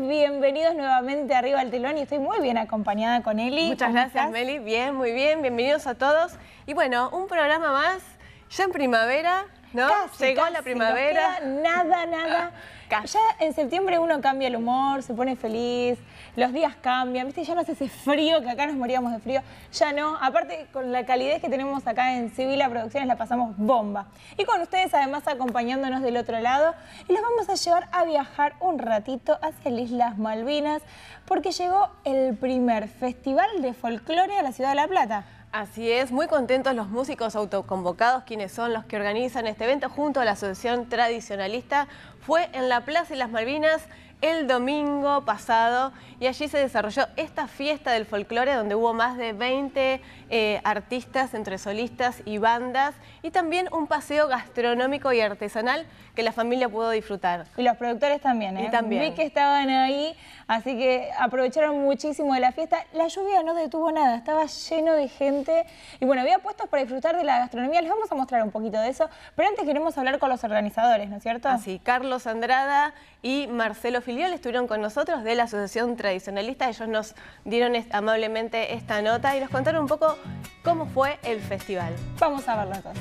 bienvenidos nuevamente a Arriba del Telón y estoy muy bien acompañada con Eli. Muchas gracias, Meli. Bien, muy bien. Bienvenidos a todos. Y bueno, un programa más, ya en primavera, ¿no? Llegó la primavera. Nada. Ya en septiembre uno cambia el humor, se pone feliz, los días cambian, ¿viste? Ya no hace ese frío, que acá nos moríamos de frío, ya no. Aparte, con la calidez que tenemos acá en Sibila Producciones la pasamos bomba. Y con ustedes además acompañándonos del otro lado, y los vamos a llevar a viajar un ratito hacia las Islas Malvinas, porque llegó el primer festival de folclore a la ciudad de La Plata. Así es, muy contentos los músicos autoconvocados, quienes son los que organizan este evento junto a la Asociación Tradicionalista. Fue en la Plaza de las Malvinas el domingo pasado y allí se desarrolló esta fiesta del folclore donde hubo más de 20 artistas entre solistas y bandas y también un paseo gastronómico y artesanal que la familia pudo disfrutar. Y los productores también, ¿eh? Y también. Vi que estaban ahí, así que aprovecharon muchísimo de la fiesta. La lluvia no detuvo nada, estaba lleno de gente y bueno, había puestos para disfrutar de la gastronomía. Les vamos a mostrar un poquito de eso, pero antes queremos hablar con los organizadores, ¿no es cierto? Así, Carlos Andrada y Marcelo Filiol estuvieron con nosotros de la Asociación Tradicionalista. Ellos nos dieron amablemente esta nota y nos contaron un poco cómo fue el festival. Vamos a verlo entonces.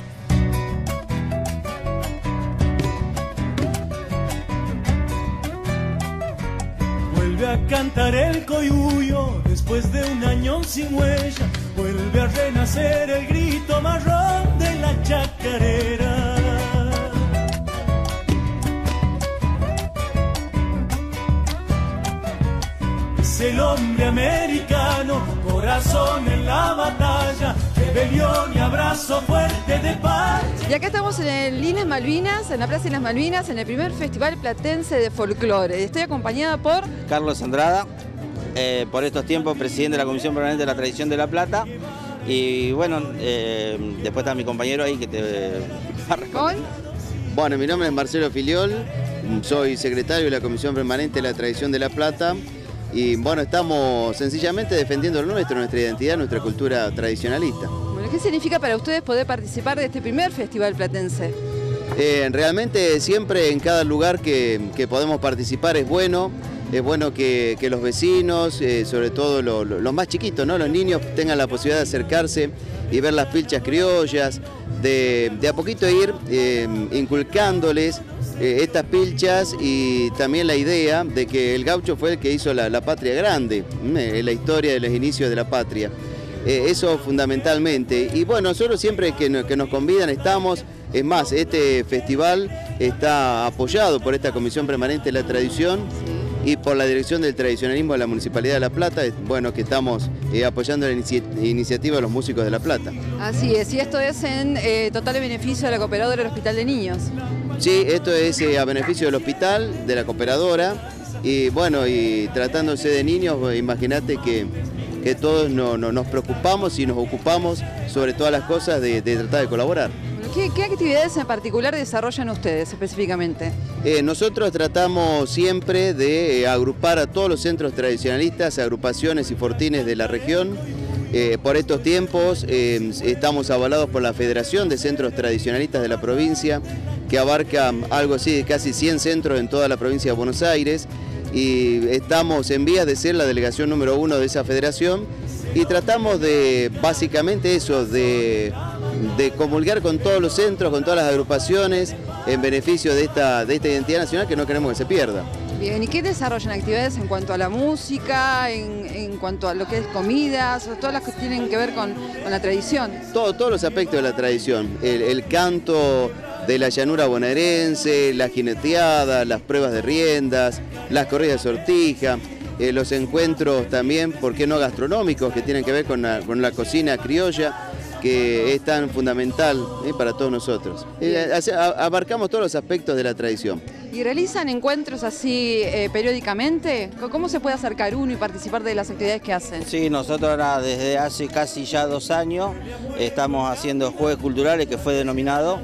Vuelve a cantar el coyuyo después de un año sin huella. Vuelve a renacer el grito marrón de la chacarera. Es el hombre americano, corazón en la batalla, rebelión y abrazo fuerte de paz. Y acá estamos en el Islas Malvinas, en la Plaza de las Malvinas, en el primer Festival Platense de Folclore. Estoy acompañada por Carlos Andrada, por estos tiempos presidente de la Comisión Permanente de la Tradición de La Plata. Y bueno, después está mi compañero ahí que te va a responder. Bueno, mi nombre es Marcelo Filiol, soy secretario de la Comisión Permanente de la Tradición de La Plata. Y bueno, estamos sencillamente defendiendo lo nuestro, nuestra identidad, nuestra cultura tradicionalista. Bueno, ¿qué significa para ustedes poder participar de este primer festival platense? Realmente siempre en cada lugar que podemos participar es bueno que los vecinos, sobre todo los más chiquitos, ¿no? Los niños tengan la posibilidad de acercarse y ver las pilchas criollas, de a poquito ir inculcándoles estas pilchas y también la idea de que el gaucho fue el que hizo la patria grande, la historia de los inicios de la patria. Eso fundamentalmente. Y bueno, nosotros siempre que nos convidan estamos. Es más, este festival está apoyado por esta Comisión Permanente de la Tradición y por la Dirección del Tradicionalismo de la Municipalidad de La Plata, bueno, que estamos apoyando la iniciativa de los músicos de La Plata. Así es, y esto es en total beneficio de la Cooperadora del Hospital de Niños. Sí, esto es a beneficio del hospital, de la Cooperadora, y bueno, y tratándose de niños, imagínate que todos nos preocupamos y nos ocupamos sobre todas las cosas de tratar de colaborar. ¿Qué actividades en particular desarrollan ustedes específicamente? Nosotros tratamos siempre de agrupar a todos los centros tradicionalistas, agrupaciones y fortines de la región. Por estos tiempos estamos avalados por la Federación de Centros Tradicionalistas de la provincia, que abarca algo así de casi 100 centros en toda la provincia de Buenos Aires, y estamos en vías de ser la delegación número 1 de esa federación, y tratamos de, básicamente eso, de comulgar con todos los centros, con todas las agrupaciones, en beneficio de esta identidad nacional que no queremos que se pierda. Bien, ¿y qué desarrollan actividades en cuanto a la música, en cuanto a lo que es comidas, todas las que tienen que ver con la tradición? Todos los aspectos de la tradición, el canto de la llanura bonaerense, la jineteada, las pruebas de riendas, las corridas de sortija, los encuentros también, ¿por qué no gastronómicos?, que tienen que ver con la cocina criolla, que es tan fundamental para todos nosotros. Abarcamos todos los aspectos de la tradición. ¿Y realizan encuentros así periódicamente? ¿Cómo se puede acercar uno y participar de las actividades que hacen? Sí, nosotros ahora desde hace casi ya 2 años estamos haciendo jueves culturales, que fue denominado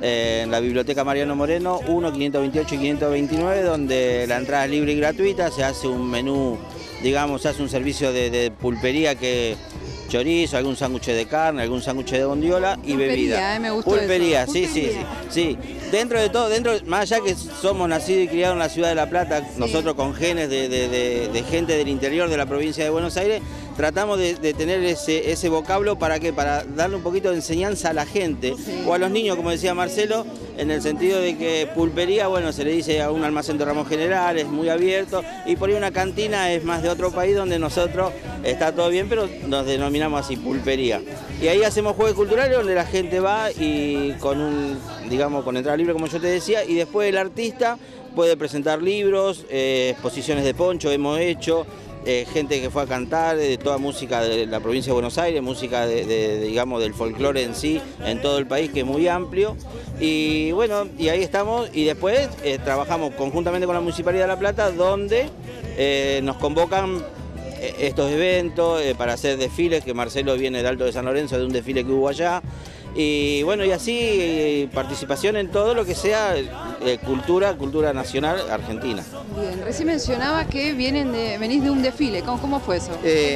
en la Biblioteca Mariano Moreno 1, 528 y 529, donde la entrada es libre y gratuita, se hace un menú, digamos, se hace un servicio de pulpería que chorizo, algún sándwich de carne, algún sándwich de bondiola y bebida. Me gustó Pulpería, eso. sí. Dentro de todo, más allá que somos nacidos y criados en la ciudad de La Plata, nosotros con genes de gente del interior de la provincia de Buenos Aires, tratamos de tener ese vocablo para darle un poquito de enseñanza a la gente o a los niños, como decía Marcelo, en el sentido de que pulpería, bueno, se le dice a un almacén de ramos general, es muy abierto, y por ahí una cantina es más de otro país donde nosotros está todo bien, pero nos denominamos así, pulpería. Y ahí hacemos juegos culturales donde la gente va y con entrada libre, como yo te decía, y después el artista puede presentar libros, exposiciones de poncho hemos hecho, gente que fue a cantar, de toda música de la provincia de Buenos Aires, música digamos, del folclore en sí, en todo el país, que es muy amplio. Y bueno, y ahí estamos, y después trabajamos conjuntamente con la Municipalidad de La Plata, donde nos convocan estos eventos para hacer desfiles, que Marcelo viene de Alto de San Lorenzo, de un desfile que hubo allá. Y bueno, y así participación en todo lo que sea cultura nacional argentina. Bien, recién mencionaba que venís de un desfile, ¿cómo fue eso?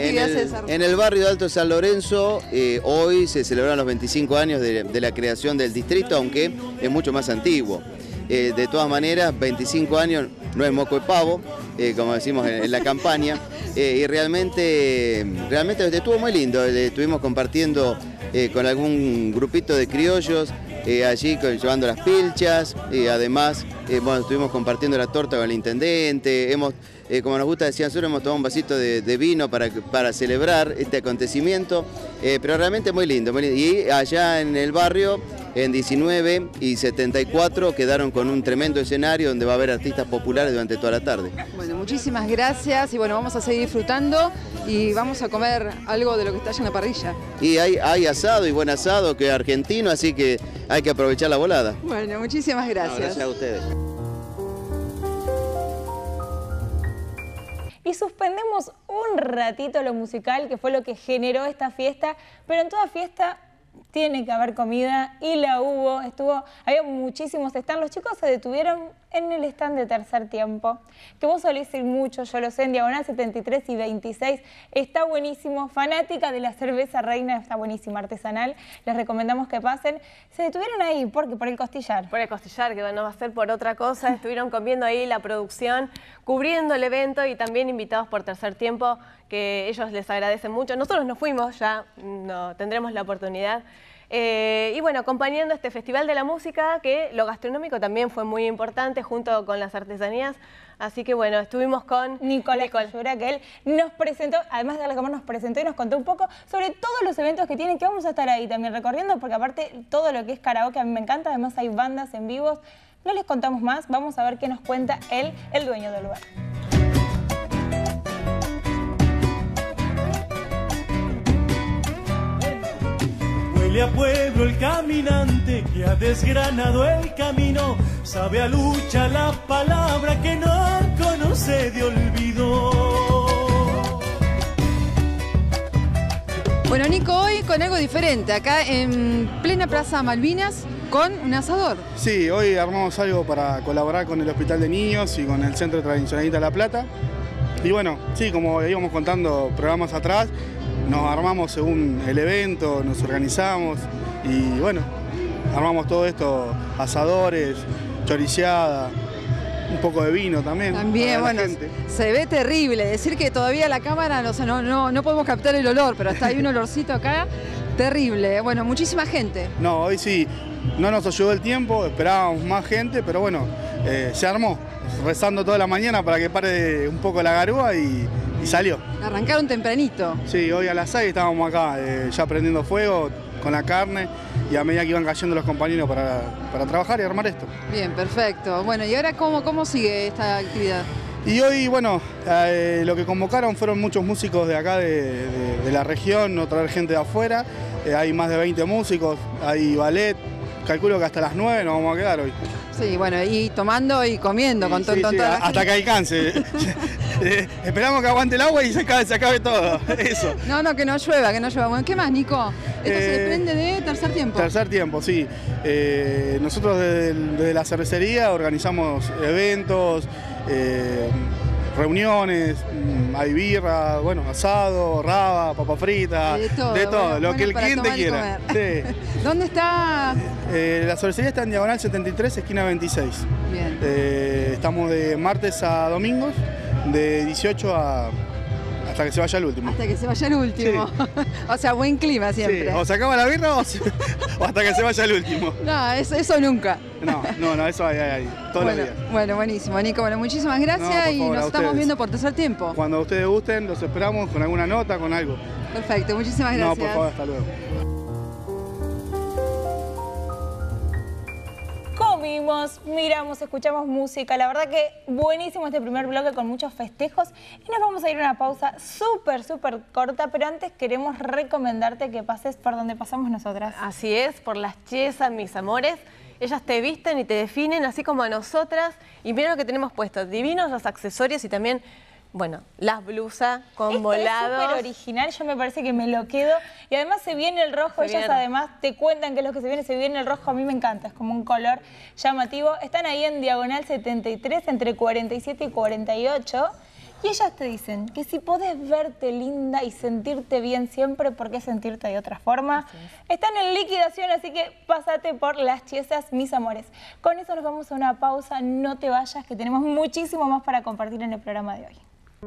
En el barrio de Alto San Lorenzo hoy se celebran los 25 años de la creación del distrito, aunque es mucho más antiguo. De todas maneras, 25 años no es moco de pavo, como decimos en la campaña, y realmente estuvo muy lindo. Estuvimos compartiendo con algún grupito de criollos allí llevando las pilchas, y además estuvimos compartiendo la torta con el intendente. Como nos gusta decir nosotros, hemos tomado un vasito de vino para celebrar este acontecimiento, pero realmente muy lindo. Y allá en el barrio, en 19 y 74, quedaron con un tremendo escenario donde va a haber artistas populares durante toda la tarde. Bueno, muchísimas gracias, y bueno, vamos a seguir disfrutando y vamos a comer algo de lo que está allá en la parrilla. Y hay asado, y buen asado, que es argentino, así que hay que aprovechar la volada. Bueno, muchísimas gracias. No, gracias a ustedes. Y suspendemos un ratito lo musical, que fue lo que generó esta fiesta, pero en toda fiesta tiene que haber comida, y la hubo, había muchísimos stands. Los chicos se detuvieron en el stand de Tercer Tiempo, que vos solés ir mucho, yo lo sé, en Diagonal 73 y 26, está buenísimo, fanática de la cerveza Reina, está buenísima, artesanal, les recomendamos que pasen. Se detuvieron ahí, por el costillar. Por el costillar, que no va a ser por otra cosa, estuvieron comiendo ahí la producción, cubriendo el evento, y también invitados por Tercer Tiempo, que ellos les agradecen mucho. Nosotros nos fuimos, ya no tendremos la oportunidad. Y bueno, acompañando este Festival de la Música, que lo gastronómico también fue muy importante, junto con las artesanías. Así que bueno, estuvimos con Nicolás Cayura, que él nos presentó, además de la cámara, nos presentó y nos contó un poco sobre todos los eventos que tienen, que vamos a estar ahí también recorriendo, porque aparte todo lo que es karaoke a mí me encanta, además hay bandas en vivos. No les contamos más, vamos a ver qué nos cuenta él, el dueño del lugar. Huele a pueblo el caminante que ha desgranado el camino, sabe a lucha la palabra que no conoce de olvido. Bueno, Nico, hoy con algo diferente, acá en plena Plaza Malvinas, con un asador. Sí, hoy armamos algo para colaborar con el Hospital de Niños y con el Centro Tradicionalista La Plata. Y bueno, sí, como íbamos contando programas atrás, nos armamos según el evento, nos organizamos y bueno, armamos todo esto, asadores, choriceada, un poco de vino también. También, bueno, se ve terrible, decir que todavía la cámara, no podemos captar el olor, pero hasta hay un olorcito acá, terrible. Bueno, muchísima gente. No, hoy sí, no nos ayudó el tiempo, esperábamos más gente, pero bueno, se armó, rezando toda la mañana para que pare un poco la garúa y salió. Arrancaron tempranito. Sí, hoy a las 6 estábamos acá, ya prendiendo fuego con la carne, y a medida que iban cayendo los compañeros para trabajar y armar esto. Bien, perfecto. Bueno, ¿y ahora cómo sigue esta actividad? Y hoy, bueno, lo que convocaron fueron muchos músicos de acá, de la región, no traer gente de afuera. Hay más de 20 músicos, hay ballet. Calculo que hasta las 9 nos vamos a quedar hoy. Sí, bueno, y tomando y comiendo con toda la hasta que alcance. Esperamos que aguante el agua y se acabe todo. Eso. No, que no llueva, Bueno, ¿qué más, Nico? Esto se desprende de Tercer Tiempo. Tercer Tiempo, sí. Nosotros desde la cervecería organizamos eventos, reuniones, hay birra, bueno, asado, raba, papa frita, de todo, bueno, lo que el cliente quiera. Sí. ¿Dónde está? La cervecería está en Diagonal 73, esquina 26. Bien. Estamos de martes a domingos, de 18 hasta que se vaya el último. Hasta que se vaya el último. Sí. O sea, buen clima siempre. Sí. O se acaba la birra o hasta que se vaya el último. No, eso nunca. No, eso hay todos los días. Bueno, buenísimo, Nico. Bueno, muchísimas gracias y nos estamos viendo por tercer tiempo. Cuando ustedes gusten, los esperamos con alguna nota, con algo. Perfecto, muchísimas gracias. No, por favor, hasta luego. Comimos, miramos, escuchamos música. La verdad que buenísimo este primer bloque con muchos festejos. Y nos vamos a ir a una pausa súper corta, pero antes queremos recomendarte que pases por donde pasamos nosotras. Así es, por las Chiesas, mis amores. Ellas te visten y te definen así como a nosotras. Y miren lo que tenemos puesto, divinos los accesorios y también... Bueno, las blusas con volados. Es súper original, yo me parece que me lo quedo. Y además se viene el rojo, ellas además te cuentan qué es lo que se viene el rojo, a mí me encanta, es como un color llamativo. Están ahí en Diagonal 73, entre 47 y 48. Y ellas te dicen que si podés verte linda y sentirte bien siempre, ¿por qué sentirte de otra forma? Están en liquidación, así que pásate por las Chiesas, mis amores. Con eso nos vamos a una pausa, no te vayas, que tenemos muchísimo más para compartir en el programa de hoy.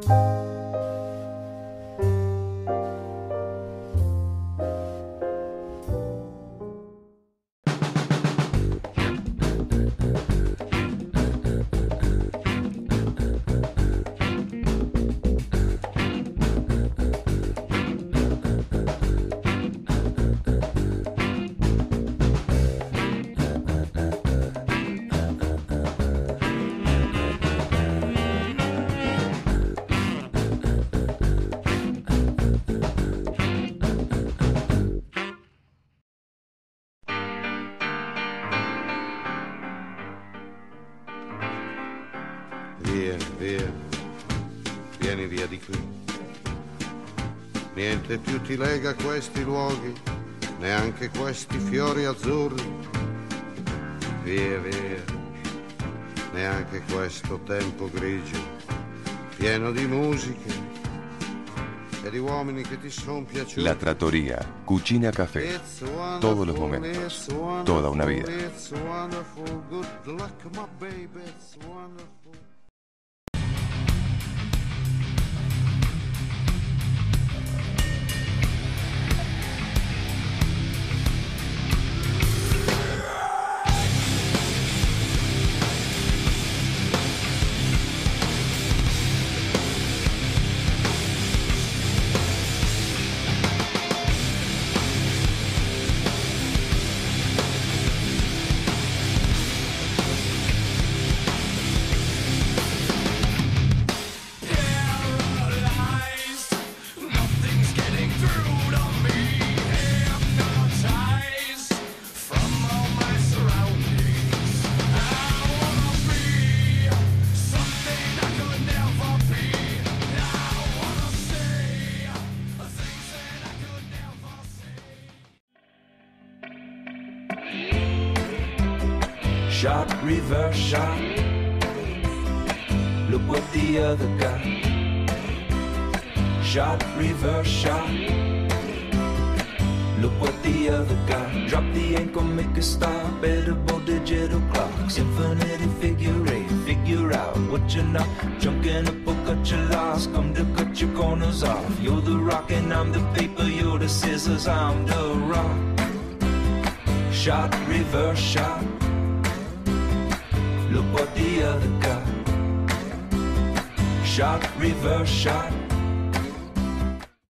Vieni via di qui. Niente più ti lega a questi luoghi, neanche questi fiori azzurri. Via, via, neanche questo tempo grigio, pieno di musiche e di uomini che ti son piaciuti. La Trattoria, cucina café, todos los momentos, toda una vida. It's wonderful, good luck my baby, it's wonderful. Shot, reverse shot. Look what the other got. Shot, reverse shot. Look what the other got. Drop the ankle, make a stop. Edible digital clocks. Infinity figure eight. Figure out what you're not. Junk in a book, cut your loss. Come to cut your corners off. You're the rock and I'm the paper. You're the scissors, I'm the rock. Shot, reverse shot. Look what the other got. Shot, reverse shot.